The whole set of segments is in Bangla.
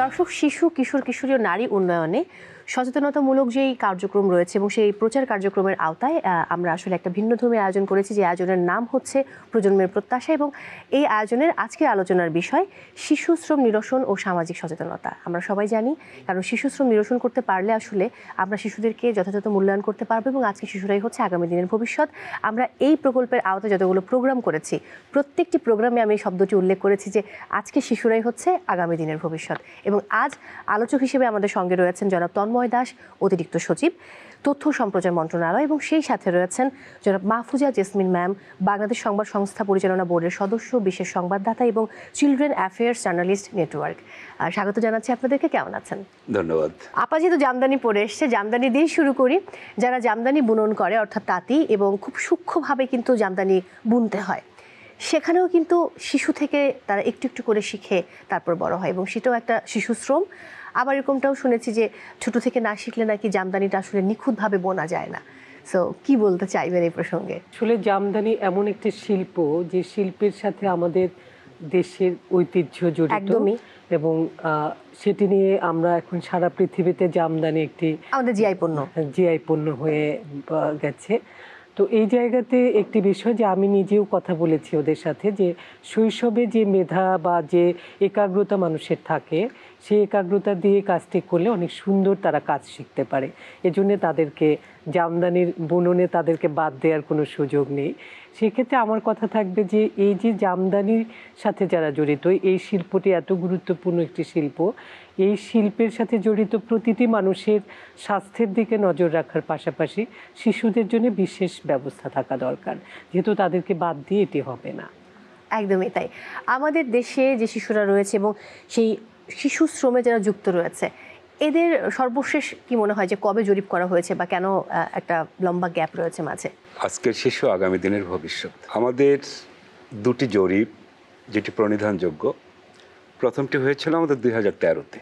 দর্শক, শিশু কিশোর কিশোরী ও নারী উন্নয়নে সচেতনতামূলক যেই কার্যক্রম রয়েছে এবং সেই প্রচার কার্যক্রমের আওতায় আমরা আসলে একটা ভিন্নধর্মী আয়োজন করেছি, যে আয়োজনের নাম হচ্ছে প্রজন্মের প্রত্যাশা। এবং এই আয়োজনের আজকের আলোচনার বিষয় শিশু শ্রম নিরসন ও সামাজিক সচেতনতা। আমরা সবাই জানি, কারণ শিশু শ্রম নিরসন করতে পারলে আসলে আমরা শিশুদেরকে যথাযথ মূল্যায়ন করতে পারবো এবং আজকে শিশুরাই হচ্ছে আগামী দিনের ভবিষ্যৎ। আমরা এই প্রকল্পের আওতায় যতগুলো প্রোগ্রাম করেছি, প্রত্যেকটি প্রোগ্রামে আমি এই শব্দটি উল্লেখ করেছি যে আজকে শিশুরাই হচ্ছে আগামী দিনের ভবিষ্যৎ। এবং আজ আলোচক হিসেবে আমাদের সঙ্গে রয়েছেন জনাব তন্ময় দাস, অতিরিক্ত সচিব, তথ্য সম্প্রচার মন্ত্রণালয়, এবং সেই সাথে রয়েছেন জনাব মাহফুজা জেসমিন ম্যাম, বাংলাদেশ সংবাদ সংস্থা পরিচালনা বোর্ডের সদস্য, বিশেষ সংবাদদাতা এবং চিলড্রেন অ্যাফেয়ার্স জার্নালিস্ট নেটওয়ার্ক। স্বাগত জানাচ্ছি আপনাদেরকে। কেমন আছেন? ধন্যবাদ। আপা যেহেতু জামদানি পরে এসছে, জামদানি দিয়ে শুরু করি। যারা জামদানি বুনন করে, অর্থাৎ তাঁতি, এবং খুব সূক্ষ্মভাবে কিন্তু জামদানি বুনতে হয়, সেখানেও কিন্তু শিশু থেকে তারা একটু একটু করে শিখে তারপর বড় হয়, এবং সেটাও একটা শিশু শ্রম। আবার এরকমটাও শুনেছি যে ছোট থেকে না শিখলে নাকি জামদানিটা আসলে নিখুঁতভাবে বোনা যায় না। সো কি বলতে চাইবেন এই প্রসঙ্গে? আসলে জামদানি এমন একটি শিল্প, যে শিল্পের সাথে আমাদের দেশের ঐতিহ্য জড়িত। একদমই। এবং সেটি নিয়ে আমরা এখন সারা পৃথিবীতে জামদানি একটি আমাদের জিআই পণ্য হয়ে গেছে। তো এই জায়গাতে একটি বিষয়, যে আমি নিজেও কথা বলেছি ওদের সাথে, যে শৈশবে যে মেধা বা যে একাগ্রতা মানুষের থাকে, সেই একাগ্রতা দিয়ে কাজটি করলে অনেক সুন্দর তারা কাজ শিখতে পারে। এজন্য তাদেরকে জামদানির বুননে তাদেরকে বাদ দেওয়ার কোনো সুযোগ নেই। সেক্ষেত্রে আমার কথা থাকবে যে এই যে জামদানির সাথে যারা জড়িত, এই শিল্পটি এত গুরুত্বপূর্ণ একটি শিল্প। এই শিল্পের সাথে জড়িত প্রতিটি মানুষের স্বাস্থ্যের দিকে নজর রাখার পাশাপাশি শিশুদের জন্য বিশেষ ব্যবস্থা থাকা দরকার, যেহেতু তাদেরকে বাদ দিয়ে এটি হবে না। একদমই তাই। আমাদের দেশে যে শিশুরা রয়েছে এবং সেই শিশু শ্রমে যারা যুক্ত রয়েছে, এদের সর্বশেষ কি মনে হয় যে কবে জরিপ করা হয়েছে, বা কেন একটা লম্বা গ্যাপ রয়েছে মাঝে? আজকের শিশু আগামী দিনের ভবিষ্যৎ। আমাদের দুটি জরিপ যেটি প্রণিধানযোগ্য। প্রথমটি হয়েছিল আমাদের 2013-তে,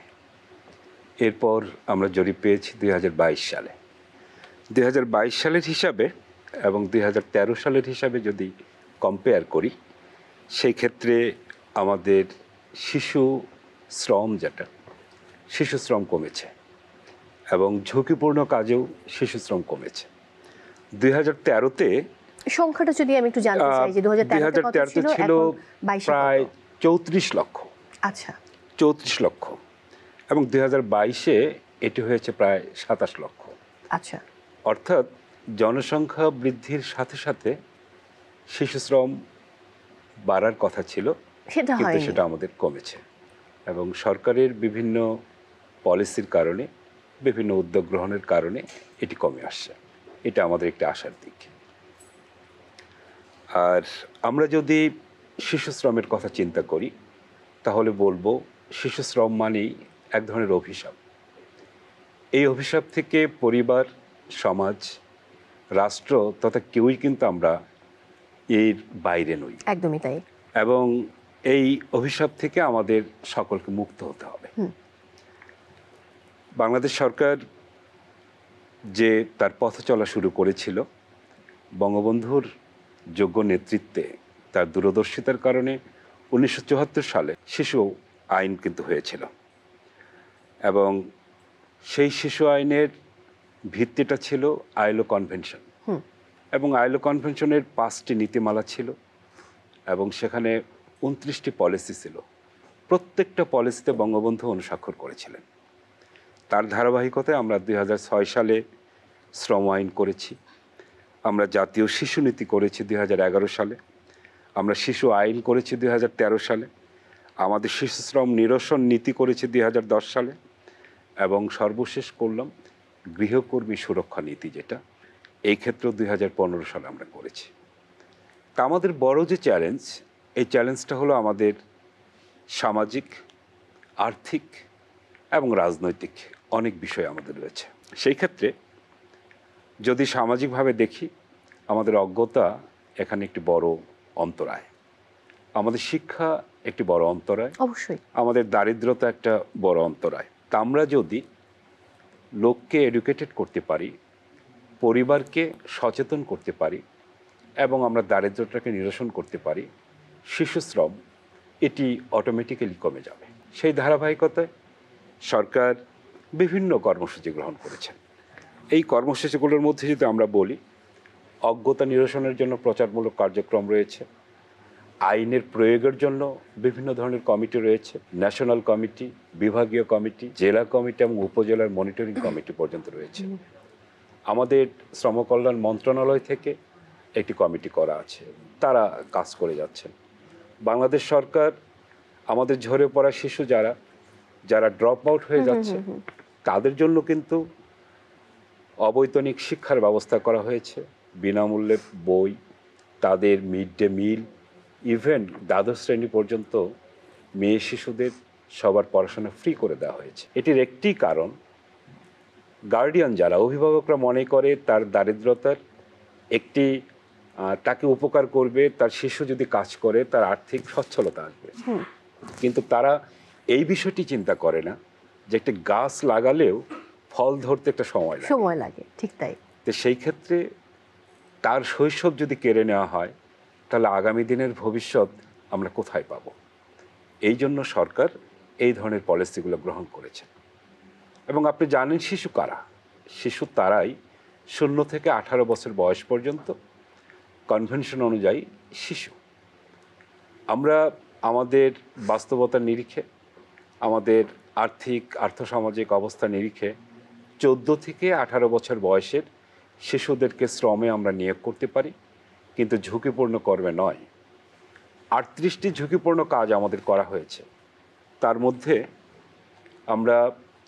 এরপর আমরা জরিপ পেয়েছি 2022 সালে। 2022 সালের হিসাবে এবং 2013 সালের হিসাবে যদি কম্পেয়ার করি, সেই ক্ষেত্রে আমাদের শিশু শ্রম, শিশু শ্রম কমেছে এবং ঝুঁকিপূর্ণ কাজেও শিশু শ্রম কমেছে। 2013-তে সংখ্যাটা যদি আমি একটু জানতে চাই, যে 2013-তে ছিল প্রায় 34 লক্ষ। আচ্ছা, 34 লক্ষ, এবং 2022-এ এটি হয়েছে প্রায় 27 লক্ষ। আচ্ছা, অর্থাৎ জনসংখ্যা বৃদ্ধির সাথে সাথে শিশু শ্রম বাড়ার কথা ছিল, কিন্তু সেটা আমাদের কমেছে। এবং সরকারের বিভিন্ন পলিসির কারণে, বিভিন্ন উদ্যোগ গ্রহণের কারণে এটি কমে আসছে। এটা আমাদের একটি আশার দিক। আর আমরা যদি শিশু শ্রমের কথা চিন্তা করি, তাহলে বলবো শিশু শ্রম মানেই এক ধরনের অভিশাপ। এই অভিশাপ থেকে পরিবার, সমাজ, রাষ্ট্র তথা কেউই কিন্তু আমরা এর বাইরে নই। একদমই তাই। এবং এই অভিশাপ থেকে আমাদের সকলকে মুক্ত হতে হবে। বাংলাদেশ সরকার যে তার পথ চলা শুরু করেছিল, বঙ্গবন্ধুর যোগ্য নেতৃত্বে, তার দূরদর্শিতার কারণে 1974 সালে শিশু আইন কিন্তু হয়েছিল। এবং সেই শিশু আইনের ভিত্তিটা ছিল আইএলও কনভেনশন, এবং আইএলও কনভেনশনের 5টি নীতিমালা ছিল, এবং সেখানে 29টি পলিসি ছিল। প্রত্যেকটা পলিসিতে বঙ্গবন্ধু অনুস্বাক্ষর করেছিলেন। তার ধারাবাহিকতায় আমরা 2006 সালে শ্রম আইন করেছি, আমরা জাতীয় শিশু নীতি করেছি 2011 সালে, আমরা শিশু আইন করেছি 2013 সালে, আমাদের শিশু শ্রম নিরসন নীতি করেছি 2010 সালে, এবং সর্বশেষ করলাম গৃহকর্মী সুরক্ষা নীতি, যেটা এই ক্ষেত্রে 2015 সালে আমরা করেছি। তা আমাদের বড় যে চ্যালেঞ্জ, এই চ্যালেঞ্জটা হলো আমাদের সামাজিক, আর্থিক এবং রাজনৈতিক অনেক বিষয় আমাদের রয়েছে। সেই ক্ষেত্রে যদি সামাজিকভাবে দেখি, আমাদের অজ্ঞতা এখানে একটি বড় অন্তরায়, আমাদের শিক্ষা একটি বড় অন্তরায়, অবশ্যই আমাদের দারিদ্রতা একটা বড় অন্তরায়। তা আমরা যদি লোককে এডুকেটেড করতে পারি, পরিবারকে সচেতন করতে পারি, এবং আমরা দারিদ্রতাকে নিরসন করতে পারি, শিশু শ্রম এটি অটোমেটিক্যালি কমে যাবে। সেই ধারাবাহিকতায় সরকার বিভিন্ন কর্মসূচি গ্রহণ করেছেন। এই কর্মসূচিগুলোর মধ্যে যদি আমরা বলি, অজ্ঞতা নিরসনের জন্য প্রচারমূলক কার্যক্রম রয়েছে, আইনের প্রয়োগের জন্য বিভিন্ন ধরনের কমিটি রয়েছে, ন্যাশনাল কমিটি, বিভাগীয় কমিটি, জেলা কমিটি এবং উপজেলার মনিটরিং কমিটি পর্যন্ত রয়েছে। আমাদের শ্রম কল্যাণ মন্ত্রণালয় থেকে একটি কমিটি করা আছে, তারা কাজ করে যাচ্ছেন। বাংলাদেশ সরকার আমাদের ঝরে পড়া শিশু যারা ড্রপ আউট হয়ে যাচ্ছে তাদের জন্য কিন্তু অবৈতনিক শিক্ষার ব্যবস্থা করা হয়েছে, বিনামূল্যে বই, তাদের মিড ডে মিল, ইভেন দ্বাদশ শ্রেণী পর্যন্ত মেয়ে শিশুদের সবার পড়াশোনা ফ্রি করে দেওয়া হয়েছে। এটির একটি কারণ, গার্ডিয়ান যারা অভিভাবকরা মনে করে তার দারিদ্রতার একটি তাকে উপকার করবে, তার শিশু যদি কাজ করে তার আর্থিক সচ্ছলতা আসবে, কিন্তু তারা এই বিষয়টি চিন্তা করে না যে একটি গাছ লাগালেও ফল ধরতে একটা সময় লাগে। ঠিক তাই। তো সেই ক্ষেত্রে তার শৈশব যদি কেড়ে নেওয়া হয় তাহলে আগামী দিনের ভবিষ্যৎ আমরা কোথায় পাব? এই জন্য সরকার এই ধরনের পলিসিগুলো গ্রহণ করেছে। এবং আপনি জানেন শিশু কারা? শিশু তারাই 0 থেকে 18 বছর বয়স পর্যন্ত কনভেনশন অনুযায়ী শিশু। আমরা আমাদের বাস্তবতার নিরিখে, আমাদের আর্থসামাজিক অবস্থা নিরিখে 14 থেকে 18 বছর বয়সের শিশুদেরকে শ্রমে আমরা নিয়োগ করতে পারি, কিন্তু ঝুঁকিপূর্ণ কর্মে নয়। 38টি ঝুঁকিপূর্ণ কাজ আমাদের করা হয়েছে। তার মধ্যে আমরা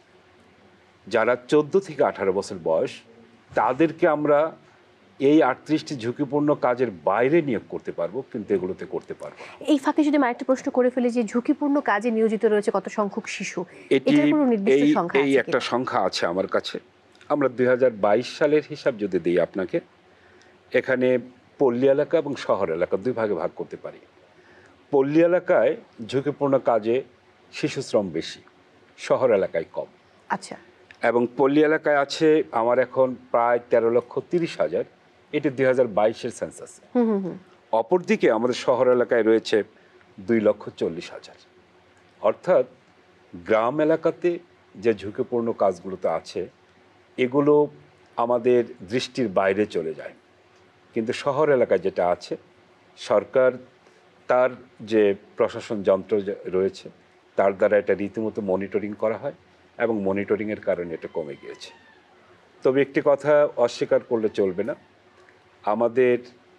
যারা 14 থেকে 18 বছর বয়স তাদেরকে আমরা এই 38টি ঝুঁকিপূর্ণ কাজের বাইরে নিয়োগ করতে পারবো, কিন্তু এগুলোতে করতে পারবো। এই ফাঁকে যদি আরেকটা প্রশ্ন করে ফেলি, যে ঝুঁকিপূর্ণ কাজে নিয়োজিত রয়েছে কত সংখ্যক শিশু, এটার কোনো নির্দিষ্ট সংখ্যা আছে? একটা সংখ্যা আছে আমার কাছে। আমরা 2022 সালের হিসাব যদি দিই আপনাকে, এখানে পল্লী এলাকা এবং শহর এলাকা দুই ভাগে ভাগ করতে পারি। পল্লী এলাকায় ঝুঁকিপূর্ণ কাজে শিশু শ্রম বেশি, শহর এলাকায় কম। আচ্ছা। এবং পল্লী এলাকায় আছে আমার এখন প্রায় 13,30,000, এটি 2022-এর সেন্সাস। অপরদিকে আমাদের শহর এলাকায় রয়েছে 2,40,000। অর্থাৎ গ্রাম এলাকাতে যে ঝুঁকিপূর্ণ কাজগুলোতে আছে এগুলো আমাদের দৃষ্টির বাইরে চলে যায়, কিন্তু শহর এলাকায় যেটা আছে সরকার তার যে প্রশাসন যন্ত্র রয়েছে তার দ্বারা এটা রীতিমতো মনিটরিং করা হয় এবং মনিটরিংয়ের কারণে এটা কমে গিয়েছে। তবে একটি কথা অস্বীকার করলে চলবে না, আমাদের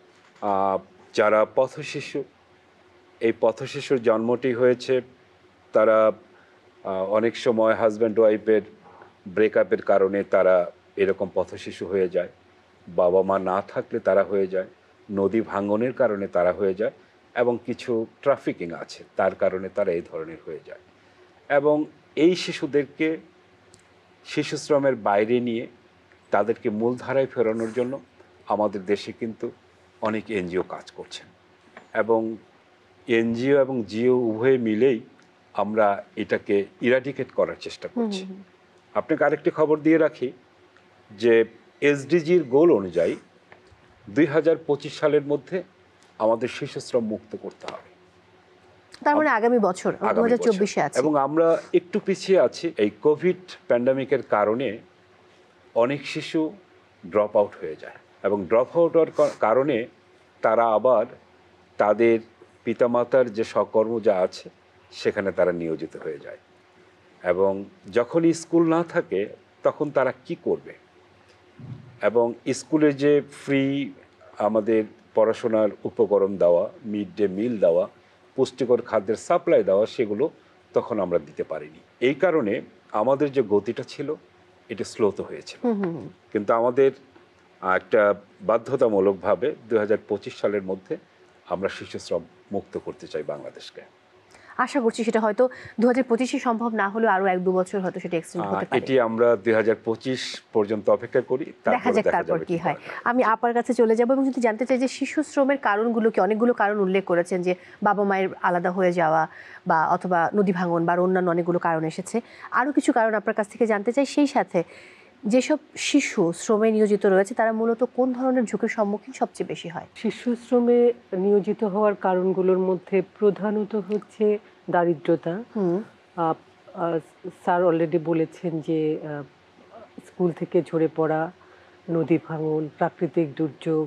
যারা পথশিশু, এই পথশিশুর জন্মটি হয়েছে তারা অনেক সময় হাজব্যান্ড ওয়াইফের ব্রেকআপের কারণে তারা এরকম পথশিশু হয়ে যায়, বাবা মা না থাকলে তারা হয়ে যায়, নদী ভাঙনের কারণে তারা হয়ে যায়, এবং কিছু ট্রাফিকিং আছে তার কারণে তারা এই ধরনের হয়ে যায়। এবং এই শিশুদেরকে শিশু শ্রমের বাইরে নিয়ে তাদেরকে মূলধারায় ফেরানোর জন্য আমাদের দেশে কিন্তু অনেক এনজিও কাজ করছেন, এবং এনজিও এবং জিও উভয়ে মিলেই আমরা এটাকে ইরাডিকেট করার চেষ্টা করছি। আপনাকে আরেকটি খবর দিয়ে রাখি যে এসডিজির গোল অনুযায়ী 2025 সালের মধ্যে আমাদের শিশু শ্রম মুক্ত করতে হবে। তার মানে আগামী বছর 2024-এ আছে। এবং আমরা একটু পিছিয়ে আছি। এই কোভিড প্যান্ডামিকের কারণে অনেক শিশু ড্রপ আউট হয়ে যায়, এবং ড্রপ আউট হওয়ার কারণে তারা আবার তাদের পিতামাতার যে সকর্ম যা আছে সেখানে তারা নিয়োজিত হয়ে যায়, এবং যখন স্কুল না থাকে তখন তারা কি করবে? এবং স্কুলে যে ফ্রি আমাদের পড়াশোনার উপকরণ দেওয়া, মিড ডে মিল দেওয়া, পুষ্টিকর খাদ্যের সাপ্লাই দেওয়া, সেগুলো তখন আমরা দিতে পারিনি। এই কারণে আমাদের যে গতিটা ছিল এটা স্লোত হয়েছিল। কিন্তু আমাদের একটা বাধ্যতামূলকভাবে 2025 সালের মধ্যে আমরা শিশু শ্রম মুক্ত করতে চাই বাংলাদেশকে। আশা করছি সেটা হয়তো 2025-এ সম্ভব না হলেও আরো 1-2 বছর হয়তো সেটা এক্সটেন্ড হতে পারে। এটি আমরা 2025 পর্যন্ত অপেক্ষা করি, দেখা যাক তারপর কি হয়। আমি আপার কাছে চলে যাব এবং যদি জানতে চাই যে শিশু শ্রমের কারণগুলো কি, অনেকগুলো কারণ উল্লেখ করেছেন, যে বাবা মায়ের আলাদা হয়ে যাওয়া বা অথবা নদী ভাঙন বা অন্যান্য অনেকগুলো কারণ এসেছে, আরও কিছু কারণ আপনার কাছ থেকে জানতে চাই। সেই সাথে যেসব শিশু শ্রমে নিয়োজিত রয়েছে তারা মূলত কোন ধরনের ঝুঁকির সম্মুখীন সবচেয়ে বেশি হয়? শিশু শ্রমে নিয়োজিত হওয়ার কারণগুলোর মধ্যে প্রধানত হচ্ছে দারিদ্রতা, স্যার অলরেডি বলেছেন যে স্কুল থেকে ঝরে পড়া, নদী ভাঙন, প্রাকৃতিক দুর্যোগ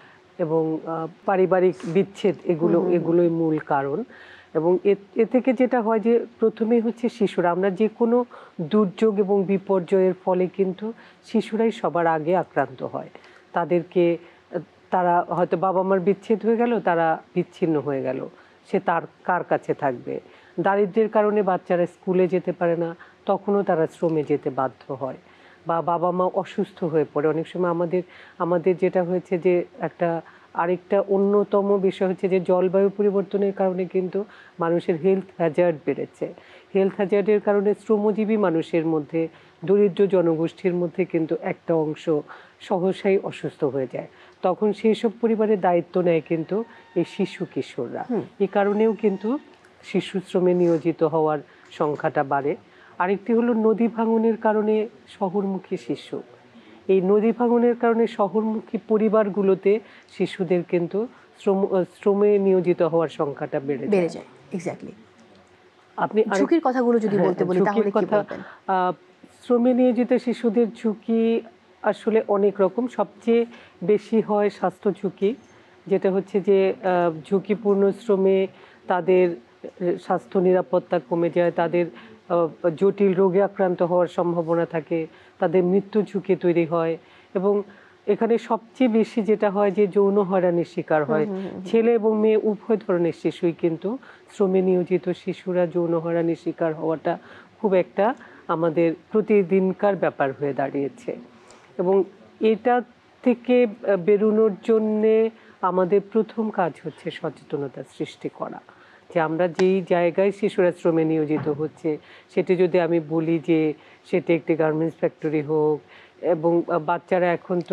এবং পারিবারিক বিচ্ছেদ, এগুলোই মূল কারণ। এবং এ থেকে যেটা হয় যে প্রথমেই হচ্ছে শিশুরা, আমরা যে কোনো দুর্যোগ এবং বিপর্যয়ের ফলে কিন্তু শিশুরাই সবার আগে আক্রান্ত হয়। তাদেরকে তারা হয়তো বাবা মার বিচ্ছেদ হয়ে গেল, তারা বিচ্ছিন্ন হয়ে গেল, সে তার কার কাছে থাকবে। দারিদ্র্যের কারণে বাচ্চারা স্কুলে যেতে পারে না, তখনও তারা শ্রমে যেতে বাধ্য হয়। বা বাবা মা অসুস্থ হয়ে পড়ে। অনেক সময় আমাদের যেটা হয়েছে যে আরেকটা অন্যতম বিষয় হচ্ছে যে জলবায়ু পরিবর্তনের কারণে কিন্তু মানুষের হেলথ হ্যাজার্ড বেড়েছে। হেলথ হ্যাজার্ডের কারণে শ্রমজীবী মানুষের মধ্যে, দরিদ্র জনগোষ্ঠীর মধ্যে কিন্তু একটা অংশ সহসাই অসুস্থ হয়ে যায়। তখন সেই সব পরিবারের দায়িত্ব নেয় কিন্তু এই শিশু কিশোররা। এই কারণেও কিন্তু শিশু শ্রমে নিয়োজিত হওয়ার সংখ্যাটা বাড়ে। আরেকটি হলো নদী ভাঙনের কারণে শহরমুখী শিশু। এই নদী ভাঙনের কারণে শহরমুখী পরিবারগুলোতে শিশুদের কিন্তু শ্রমে নিয়োজিত হওয়ার সংখ্যাটা বেড়ে যায়। এক্স্যাক্টলি। আপনি ঝুঁকির কথাগুলো যদি বলতে বলি তাহলে কি বলবেন? শ্রমে নিয়োজিত শিশুদের ঝুঁকি আসলে অনেক রকম। সবচেয়ে বেশি হয় স্বাস্থ্য ঝুঁকি, যেটা হচ্ছে যে ঝুঁকিপূর্ণ শ্রমে তাদের স্বাস্থ্য নিরাপত্তা কমে যায়, তাদের জটিল রোগে আক্রান্ত হওয়ার সম্ভাবনা থাকে, তাদের মৃত্যু ঝুঁকি তৈরি হয়। এবং এখানে সবচেয়ে বেশি যেটা হয় যে যৌন হয়রানির শিকার হয় ছেলে এবং মেয়ে উভয় ধরনের শিশুই, কিন্তু শ্রমে নিয়োজিত শিশুরা যৌন হয়রানির শিকার হওয়াটা খুব একটা আমাদের প্রতিদিনকার ব্যাপার হয়ে দাঁড়িয়েছে। এবং এটা থেকে বেরোনোর জন্যে আমাদের প্রথম কাজ হচ্ছে সচেতনতা সৃষ্টি করা, যে আমরা যেই জায়গায় শিশুরা শ্রমে নিয়োজিত হচ্ছে, সেটি যদি আমি বলি যে সেটি একটি গার্মেন্টস ফ্যাক্টরি হোক, এবং বাচ্চারা এখন তো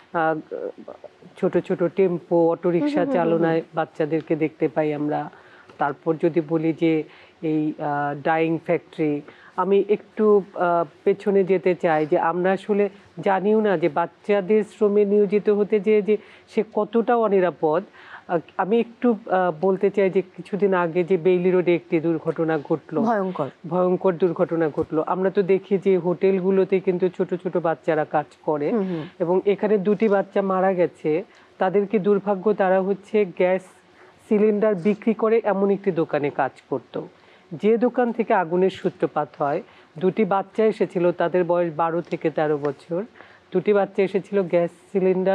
ছোট ছোট টেম্পো, অটোরিকশা চালনায় বাচ্চাদেরকে দেখতে পাই আমরা। তারপর যদি বলি যে এই ডাইং ফ্যাক্টরি, আমি একটু পেছনে যেতে চাই যে আমরা আসলে জানিও না যে বাচ্চাদের শ্রমে নিয়োজিত হতে যে সে কতটা অনিরাপদ। আমি একটু বলতে চাই যে কিছুদিন আগে যে বেইলি রোডে একটি দুর্ঘটনা ঘটলো, ভয়ঙ্কর দুর্ঘটনা ঘটলো। আমরা তো দেখি যে হোটেলগুলোতে কিন্তু ছোট ছোট বাচ্চারা কাজ করে, এবং এখানে 2টি বাচ্চা মারা গেছে। তাদের কি দুর্ভাগ্য, তারা হচ্ছে গ্যাস সিলিন্ডার বিক্রি করে এমন একটি দোকানে কাজ করত, যে দোকান থেকে আগুনের সূত্রপাত হয়। 2টি বাচ্চা এসেছিল, তাদের বয়স 12 থেকে 13 বছর। 2টি বাচ্চা এসেছিল গ্যাস সিলিন্ডার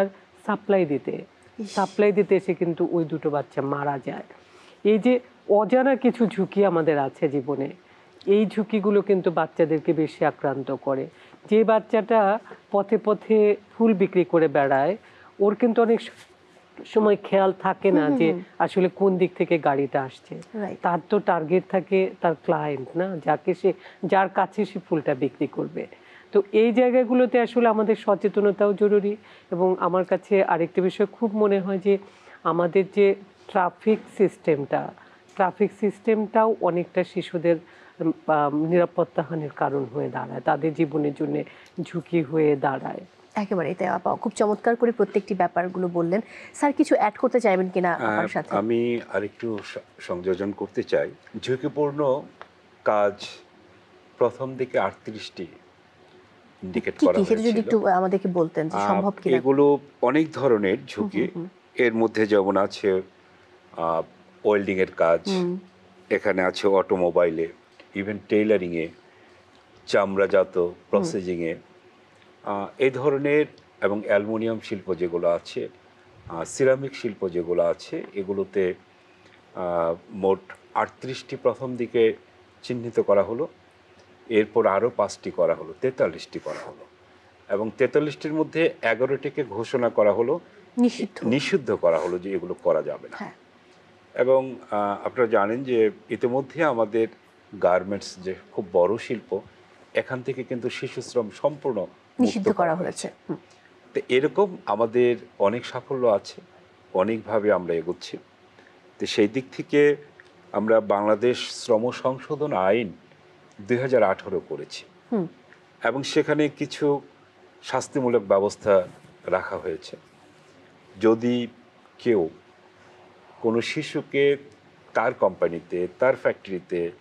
সাপ্লাই দিতে এসে কিন্তু ওই 2টো বাচ্চা মারা যায়। এই যে অজানা কিছু ঝুঁকি আমাদের আছে জীবনে, এই ঝুঁকিগুলো কিন্তু বাচ্চাদেরকে বেশি আক্রান্ত করে। যে বাচ্চাটা পথে পথে ফুল বিক্রি করে বেড়ায়, ওর কিন্তু অনেক সময় খেয়াল থাকে না যে আসলে কোন দিক থেকে গাড়িটা আসছে। তার তো টার্গেট থাকে তার ক্লায়েন্ট, না, যার কাছে সে ফুলটা বিক্রি করবে। তো এই জায়গাগুলোতে আসলে আমাদের সচেতনতাও জরুরি। এবং আমার কাছে আরেকটি বিষয় খুব মনে হয় যে আমাদের যে ট্রাফিক সিস্টেমটাও অনেকটা শিশুদের নিরাপত্তাহানির কারণ হয়ে দাঁড়ায়, তাদের জীবনের জন্য ঝুঁকি হয়ে দাঁড়ায়। একেবারে, তাই আপা খুব চমৎকার করে প্রত্যেকটি ব্যাপারগুলো বললেন। স্যার কিছু অ্যাড করতে চাইবেন কিনা আমার সাথে? আমি আরেকটু সংযোজন করতে চাই। ঝুঁকিপূর্ণ কাজ প্রথম দিকে 38টি ইন্ডিকেট করা হয়েছিল। যদি একটু আমাদেরকে বলতেন যে সম্ভব কিনা। এগুলো অনেক ধরনের ঝুঁকি। এর মধ্যে যেমন আছে ওয়েল্ডিং এর কাজ, এখানে আছে অটোমোবাইলে, ইভেন টেইলারিংয়ে, চামড়াজাত প্রসেসিংয়ে, এই ধরনের, এবং অ্যালুমিনিয়াম শিল্প যেগুলো আছে, সিরামিক শিল্প যেগুলো আছে, এগুলোতে মোট 38টি প্রথম দিকে চিহ্নিত করা হলো। এরপর আরও 5টি করা হলো, 43টি করা হলো, এবং 43টির মধ্যে 11টিকে ঘোষণা করা হলো, নিষিদ্ধ করা হলো যে এগুলো করা যাবে না। এবং আপনারা জানেন যে ইতিমধ্যে আমাদের গার্মেন্টস যে খুব বড় শিল্প, এখান থেকে কিন্তু শিশু শ্রম সম্পূর্ণ নিষিদ্ধ করা হয়েছে। তো এরকম আমাদের অনেক সাফল্য আছে, অনেকভাবে আমরা এগোচ্ছি। তো সেই দিক থেকে আমরা বাংলাদেশ শ্রম সংশোধন আইন 2018 করেছি, এবং সেখানে কিছু শাস্তিমূলক ব্যবস্থা রাখা হয়েছে। যদি কেউ কোনো শিশুকে তার কোম্পানিতে, তার ফ্যাক্টরিতে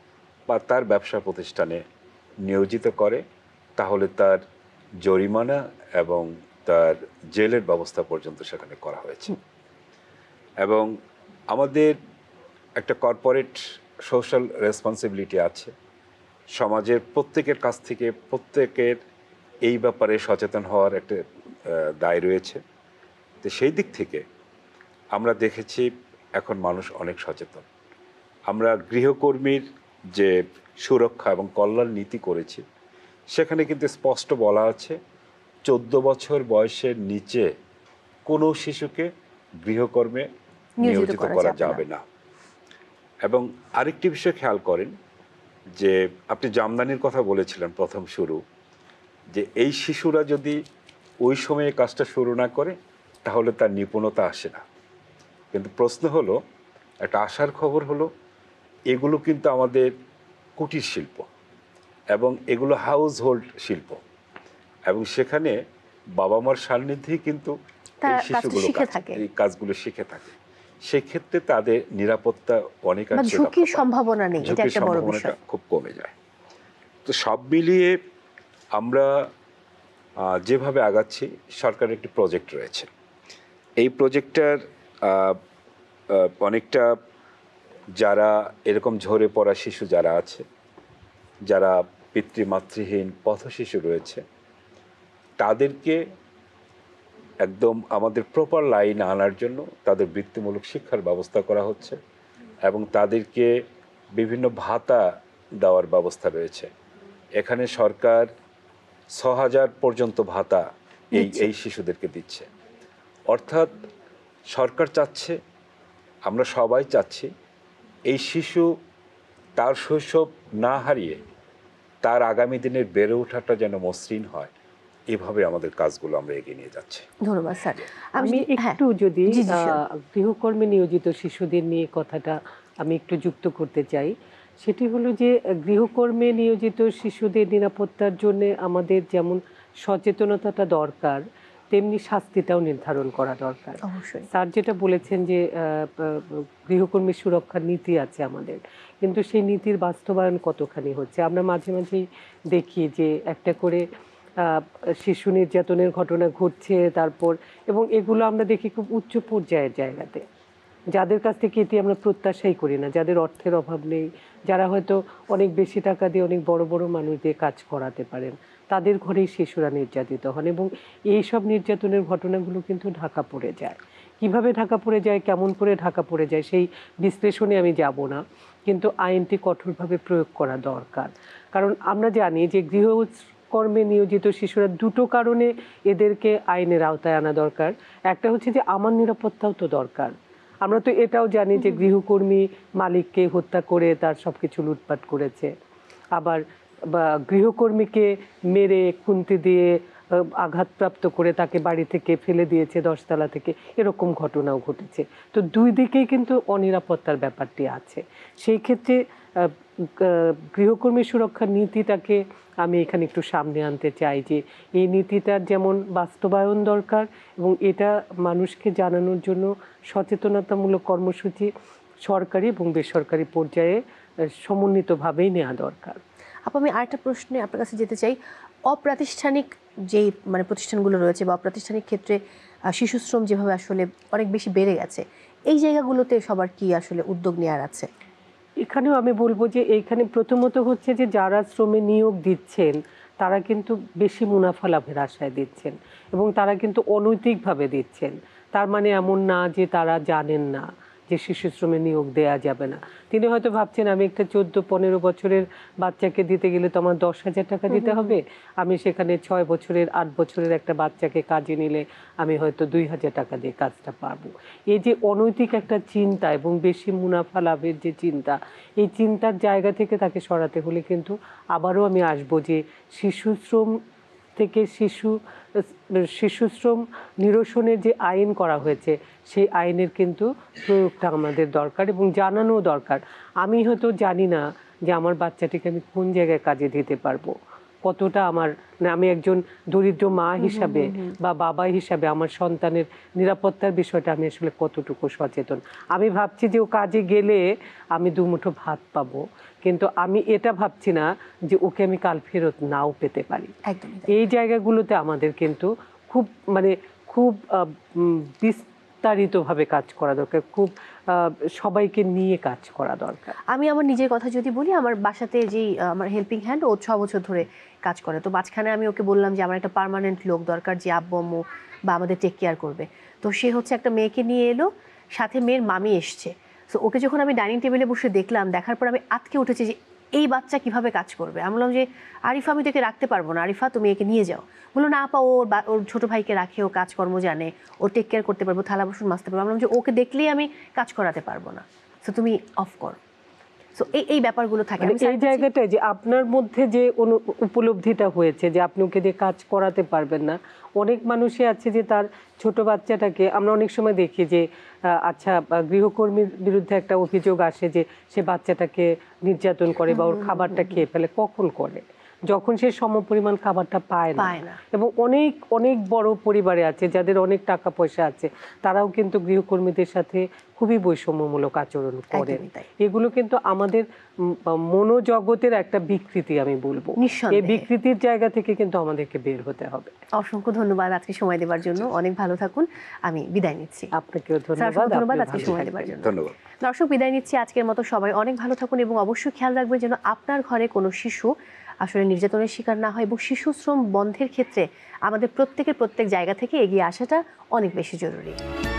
বা তার ব্যবসা প্রতিষ্ঠানে নিয়োজিত করে, তাহলে তার জরিমানা এবং তার জেলের ব্যবস্থা পর্যন্ত সেখানে করা হয়েছে। এবং আমাদের একটা কর্পোরেট সোশ্যাল রেসপন্সিবিলিটি আছে, সমাজের প্রত্যেকের কাছ থেকে প্রত্যেকের এই ব্যাপারে সচেতন হওয়ার একটা দায় রয়েছে। তো সেই দিক থেকে আমরা দেখেছি এখন মানুষ অনেক সচেতন। আমরা গৃহকর্মীর যে সুরক্ষা এবং কল্যাণ নীতি করেছি, সেখানে কিন্তু স্পষ্ট বলা আছে 14 বছর বয়সের নিচে কোনো শিশুকে গৃহকর্মে নিয়োজিত করা যাবে না। এবং আরেকটি বিষয় খেয়াল করেন যে আপনি জামদানির কথা বলেছিলেন প্রথম শুরু, যে এই শিশুরা যদি ওই সময়ে কাজটা শুরু না করে তাহলে তার নিপুণতা আসে না। কিন্তু প্রশ্ন হলো, একটা আশার খবর হলো, এগুলো কিন্তু আমাদের কুটির শিল্প এবং এগুলো হাউস হোল্ড শিল্প, এবং সেখানে বাবা মার সান্নিধ্যেই কিন্তু এই শিশুগুলো এই কাজগুলো শিখে থাকে। সেক্ষেত্রে তাদের নিরাপত্তা অনেকাংশে ঝুঁকির সম্ভাবনা নেই, এটা একটা বড় বিষয়, খুব কমে যায়। তো সব মিলিয়ে আমরা যেভাবে আগাচ্ছি, সরকারের একটি প্রজেক্ট রয়েছে। এই প্রজেক্টটার অনেকটা যারা এরকম ঝরে পড়া শিশু যারা আছে, যারা পিতৃমাতৃহীন পথশিশু রয়েছে, তাদেরকে একদম আমাদের প্রপার লাইনে আনার জন্য তাদের বৃত্তিমূলক শিক্ষার ব্যবস্থা করা হচ্ছে এবং তাদেরকে বিভিন্ন ভাতা দেওয়ার ব্যবস্থা রয়েছে। এখানে সরকার ৬,০০০ পর্যন্ত ভাতা এই শিশুদেরকে দিচ্ছে। অর্থাৎ সরকার চাচ্ছে, আমরা সবাই চাচ্ছি, এই শিশু তার শৈশব না হারিয়ে তার আগামী দিনের বেড়ে ওঠাটা যেন মসৃণ হয়। এভাবে আমাদের কাজগুলো আমরা এগিয়ে নিয়ে যাচ্ছি। ধন্যবাদ স্যার। আমি একটু যদি গৃহকর্মে নিয়োজিত শিশুদের নিয়ে কথাটা আমি একটু যুক্ত করতে চাই, সেটি হলো যে গৃহকর্মে নিয়োজিত শিশুদের নিরাপত্তার জন্য আমাদের যেমন সচেতনতাটা দরকার, তেমনি শাস্তিটাও নির্ধারণ করা দরকার। স্যার যেটা বলেছেন যে গৃহকর্মী সুরক্ষার নীতি আছে আমাদের, কিন্তু সেই নীতির বাস্তবায়ন কতখানি হচ্ছে? আমরা মাঝে মাঝেই দেখি যে একটা করে শিশু নির্যাতনের ঘটনা ঘটছে, তারপর এবং এগুলো আমরা দেখি খুব উচ্চ পর্যায়ের জায়গাতে, যাদের কাছ থেকে এটি আমরা প্রত্যাশাই করি না, যাদের অর্থের অভাব নেই, যারা হয়তো অনেক বেশি টাকা দিয়ে অনেক বড় বড় মানুষ দিয়ে কাজ করাতে পারেন, তাদের ঘরেই শিশুরা নির্যাতিত হন। এবং এই সব নির্যাতনের ঘটনাগুলো কিন্তু ঢাকা পড়ে যায়। কিভাবে ঢাকা পড়ে যায়, কেমন করে ঢাকা পড়ে যায়, সেই বিশ্লেষণে আমি যাব না, কিন্তু আইনটি কঠোরভাবে প্রয়োগ করা দরকার। কারণ আমরা জানি যে গৃহকর্মে নিয়োজিত শিশুরা দুটো কারণে এদেরকে আইনের আওতায় আনা দরকার। একটা হচ্ছে যে আমার নিরাপত্তাও তো দরকার। আমরা তো এটাও জানি যে গৃহকর্মী মালিককে হত্যা করে তার সবকিছু লুটপাট করেছে, আবার গৃহকর্মীকে মেরে খুন্তি দিয়ে আঘাতপ্রাপ্ত করে তাকে বাড়ি থেকে ফেলে দিয়েছে 10 তলা থেকে, এরকম ঘটনাও ঘটেছে। তো দুই দিকেই কিন্তু অনিরাপত্তার ব্যাপারটি আছে। সেই ক্ষেত্রে গৃহকর্মী সুরক্ষার নীতিটাকে আমি এখানে একটু সামনে আনতে চাই, যে এই নীতিটার যেমন বাস্তবায়ন দরকার এবং এটা মানুষকে জানানোর জন্য সচেতনতামূলক কর্মসূচি সরকারি এবং বেসরকারি পর্যায়ে সমন্বিতভাবেই নেওয়া দরকার। আমি আরেকটা প্রশ্নে আপনার কাছে যেতে চাই। অপ্রাতিষ্ঠানিক যেই প্রতিষ্ঠানগুলো রয়েছে বা অপ্রাতিষ্ঠানিক ক্ষেত্রে শিশু শ্রম যেভাবে আসলে অনেক বেশি বেড়ে গেছে, এই জায়গাগুলোতে সবার কি আসলে উদ্যোগ নেওয়ার আছে? এখানেও আমি বলবো যে এইখানে প্রথমত হচ্ছে যে যারা শ্রমে নিয়োগ দিচ্ছেন তারা কিন্তু বেশি মুনাফা লাভের আশায় দিচ্ছেন এবং তারা কিন্তু অনৈতিকভাবে দিচ্ছেন। তার মানে এমন না যে তারা জানেন না যে শিশু শ্রমে নিয়োগ দেয়া যাবে না। তিনি হয়তো ভাবছেন আমি একটা 14-15 বছরের বাচ্চাকে দিতে গেলে তো আমার 10,000 টাকা দিতে হবে, আমি সেখানে 6 বছরের 8 বছরের একটা বাচ্চাকে কাজে নিলে আমি হয়তো 2,000 টাকা দিয়ে কাজটা পাবো। এই যে অনৈতিক একটা চিন্তা এবং বেশি মুনাফা লাভের যে চিন্তা, এই চিন্তার জায়গা থেকে তাকে সরাতে হলে কিন্তু আবারও আমি আসবো যে শিশু শ্রম থেকে শিশু শ্রম নিরসনের যে আইন করা হয়েছে সেই আইনের কিন্তু প্রয়োগটা আমাদের দরকার এবং জানানো দরকার। আমি হয়তো জানি না যে আমার বাচ্চাটিকে আমি কোন জায়গায় কাজে দিতে পারবো, কতটা আমার আমি একজন দরিদ্র মা হিসাবে বা বাবা হিসাবে আমার সন্তানের নিরাপত্তার বিষয়টা আমি আসলে কতটুকু সচেতন। আমি ভাবছি যে ও কাজে গেলে আমি দুমুঠো ভাত পাবো, কিন্তু আমি এটা ভাবছি না যে ওকে আমি কাল ফেরত নাও পেতে পারি। একদমই তাই। এই জায়গাগুলোতে আমাদের কিন্তু খুব মানে খুব বিস্তারিতভাবে কাজ করা দরকার, খুব সবাইকে নিয়ে কাজ করা দরকার। আমি আমার নিজের কথা যদি বলি, আমার বাসাতে যেই আমার হেল্পিং হ্যান্ড, ও 6 বছর ধরে কাজ করে। তো মাঝখানে আমি ওকে বললাম যে আমার একটা পার্মানেন্ট লোক দরকার, যে আব্বু আম্মু বা আমাদের টেক কেয়ার করবে। তো সে হচ্ছে একটা মেয়েকে নিয়ে এলো, সাথে মেয়ের মামি এসছে। সো ওকে যখন আমি ডাইনিং টেবিলে বসে দেখলাম, দেখার পর আমি আটকে উঠেছি যে এই বাচ্চা কিভাবে কাজ করবে। আমি বললাম যে আরিফা, আমি তোকে রাখতে পারবো না, আরিফা তুমি একে নিয়ে যাও। বললো না আপা, ওর ছোট ভাইকে রাখে, ও কাজকর্ম জানে, ও টেক কেয়ার করতে পারবো, থালা বাসন মাজতে পারবো। আমি বললাম যে ওকে দেখলেই আমি কাজ করাতে পারবো না, সো তুমি অফ করো। সো এই ব্যাপারগুলো থাকে। মানে আমি এই জায়গাটায় যে আপনার মধ্যে যে উপলব্ধিটা হয়েছে যে আপনি ওকে দিয়ে কাজ করাতে পারবেন না, অনেক মানুষই আছে যে তার ছোট বাচ্চাটাকে, আমরা অনেক সময় দেখি যে আচ্ছা গৃহকর্মীর বিরুদ্ধে একটা অভিযোগ আসে যে সে বাচ্চাটাকে নির্যাতন করে বা ওর খাবারটা খেয়ে ফেলে। কখন করে? যখন সে সমপরিমাণ খাবারটা পায় না। এবং অনেক অনেক বড় পরিবারে আছে যাদের অনেক টাকা পয়সা আছে, তারাও কিন্তু গৃহকর্মীদের সাথে খুবই বৈষম্যমূলক আচরণ করেন। এগুলো কিন্তু আমাদের মনোজগতের একটা বিকৃতি, আমি বলবো। এই বিকৃতির জায়গা থেকে কিন্তু আমাদেরকে বের হতে হবে। অসংখ্য ধন্যবাদ আজকে সময় দেওয়ার জন্য। অনেক ভালো থাকুন। আমি বিদায় নিচ্ছি। আপনাকেও ধন্যবাদ আজকে সময় দেওয়ার জন্য। ধন্যবাদ। দর্শক, বিদায় নিচ্ছি আজকের মতো। সবাই অনেক ভালো থাকুন এবং অবশ্যই খেয়াল রাখবেন যেন আপনার ঘরে কোনো শিশু আসলে নির্যাতনের শিকার না হয়। এবং শিশু শ্রম বন্ধের ক্ষেত্রে আমাদের প্রত্যেক জায়গা থেকে এগিয়ে আসাটা অনেক বেশি জরুরি।